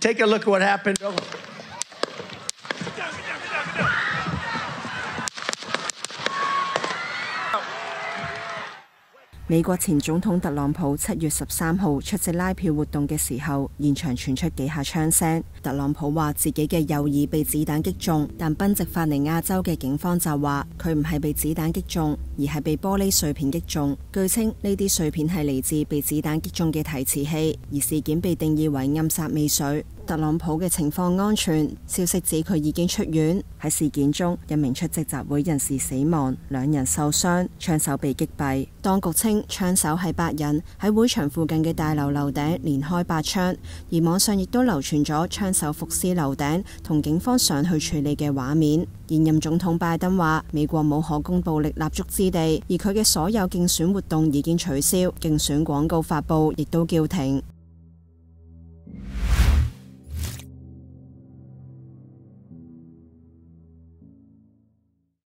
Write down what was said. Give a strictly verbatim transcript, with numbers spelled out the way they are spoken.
Take a look at what happened. 美國前總統特朗普七月十三號出席拉票活動嘅時候，現場傳出幾下槍聲。特朗普話自己嘅右耳被子彈擊中，但賓夕法尼亞州嘅警方就話佢唔係被子彈擊中，而係被玻璃碎片擊中。據稱呢啲碎片係嚟自被子彈擊中嘅提詞器，而事件被定義為暗殺未遂。特朗普嘅情況安全，消息指佢已經出院。喺事件中，一名出席集會人士死亡，兩人受傷，槍手被擊斃。當局稱槍手係白人，喺會場附近嘅大樓樓頂連開八槍，而網上亦都流傳咗槍手伏屍樓頂同警方上去處理嘅畫面。現任總統拜登話：美國冇可供暴力立足之地，而佢嘅所有競選活動已經取消，競選廣告發佈亦都叫停。